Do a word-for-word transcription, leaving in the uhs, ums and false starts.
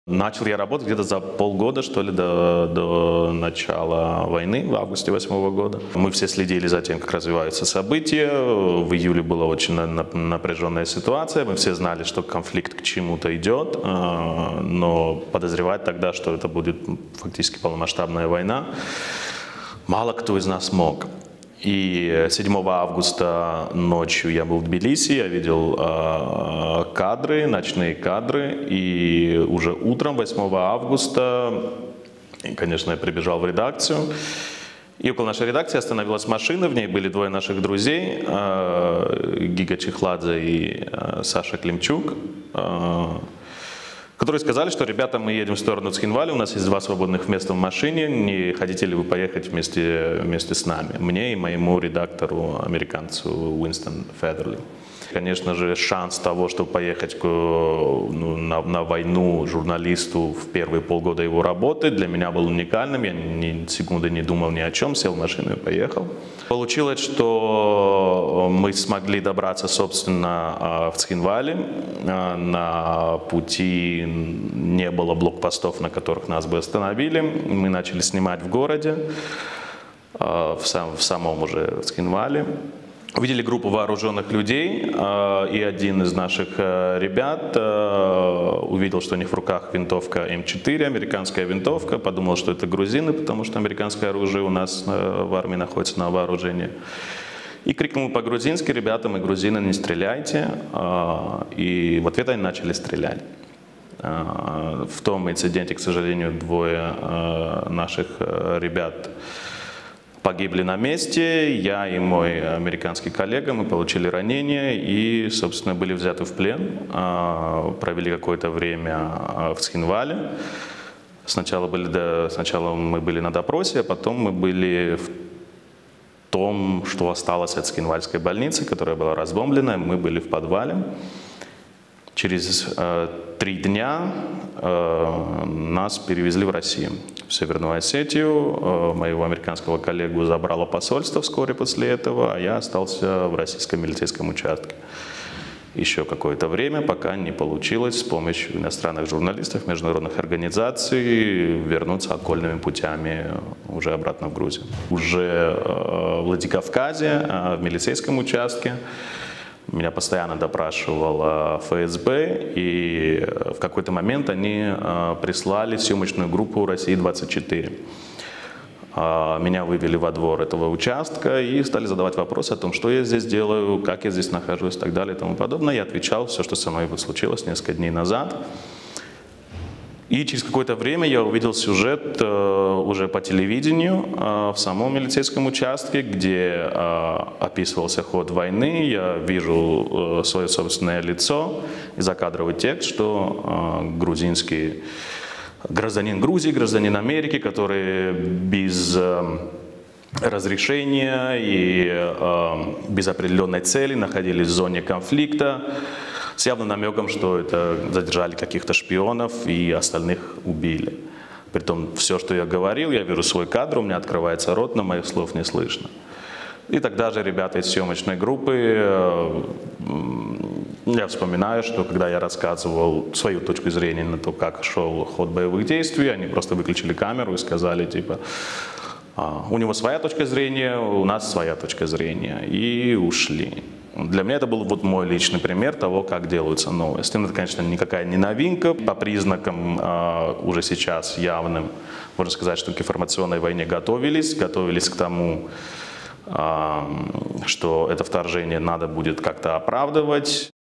Начал я работать где-то за полгода, что ли, до, до начала войны, в августе восьмого года. Мы все следили за тем, как развиваются события. В июле была очень напряженная ситуация. Мы все знали, что конфликт к чему-то идет, но подозревать тогда, что это будет фактически полномасштабная война, мало кто из нас мог. И седьмого августа ночью я был в Тбилиси, я видел э, кадры, ночные кадры, и уже утром восьмого августа, конечно, я прибежал в редакцию, и около нашей редакции остановилась машина, в ней были двое наших друзей, э, Гига Чехладзе и э, Саша Климчук, э, которые сказали, что, ребята, мы едем в сторону Цхинваля, у нас есть два свободных места в машине, не хотите ли вы поехать вместе, вместе с нами, мне и моему редактору, американцу Уинстон Федерли. Конечно же, шанс того, чтобы поехать к, ну, на, на войну журналисту в первые полгода его работы, для меня был уникальным. Я ни секунды не думал ни о чем, сел в машину и поехал. Получилось, что мы смогли добраться, собственно, в Цхинвале. На пути не было блокпостов, на которых нас бы остановили. Мы начали снимать в городе, в, сам, в самом уже Цхинвале. Увидели группу вооруженных людей, и один из наших ребят увидел, что у них в руках винтовка эм четыре, американская винтовка, подумал, что это грузины, потому что американское оружие у нас в армии находится на вооружении. И крикнул по-грузински: ребята, мы грузины, не стреляйте. И в ответ они начали стрелять. В том инциденте, к сожалению, двое наших ребят погибли на месте, я и мой американский коллега, мы получили ранения и, собственно, были взяты в плен, провели какое-то время в Цхинвале. Сначала, были, сначала мы были на допросе, а потом мы были в том, что осталось от Цхинвальской больницы, которая была разбомблена, мы были в подвале. Через э, три дня э, нас перевезли в Россию, в Северную Осетию. Э, моего американского коллегу забрало посольство вскоре после этого, а я остался в российском милицейском участке еще какое-то время, пока не получилось с помощью иностранных журналистов, международных организаций вернуться окольными путями уже обратно в Грузию. Уже э, в Владикавказе, э, в милицейском участке, меня постоянно допрашивал эф эс бэ, и в какой-то момент они прислали съемочную группу России двадцать четыре. Меня вывели во двор этого участка и стали задавать вопросы о том, что я здесь делаю, как я здесь нахожусь и так далее и тому подобное. Я отвечал все, что со мной случилось несколько дней назад. И через какое-то время я увидел сюжет э, уже по телевидению э, в самом милицейском участке, где э, описывался ход войны. Я вижу э, свое собственное лицо и закадровый текст, что э, грузинский гражданин Грузии, гражданин Америки, который без э, разрешения и э, без определенной цели находились в зоне конфликта, с явным намеком, что это задержали каких-то шпионов и остальных убили. Притом все, что я говорил, я вижу свой кадр, у меня открывается рот, но моих слов не слышно. И тогда же ребята из съемочной группы, я вспоминаю, что когда я рассказывал свою точку зрения на то, как шел ход боевых действий, они просто выключили камеру и сказали, типа, у него своя точка зрения, у нас своя точка зрения, и ушли. Для меня это был вот мой личный пример того, как делаются новости. Это, конечно, никакая не новинка. По признакам э, уже сейчас явным, можно сказать, что к информационной войне готовились. Готовились к тому, э, что это вторжение надо будет как-то оправдывать.